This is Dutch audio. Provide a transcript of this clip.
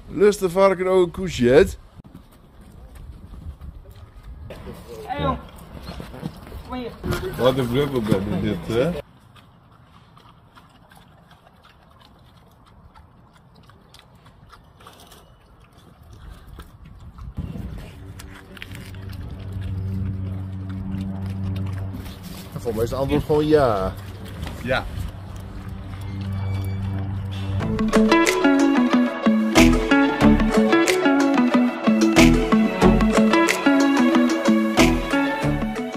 Lust de varken ook een courgette? Hé jong, kom hier. Wat een brubbelbed is dit, hè? Volgens mij is het antwoord gewoon ja. Ja.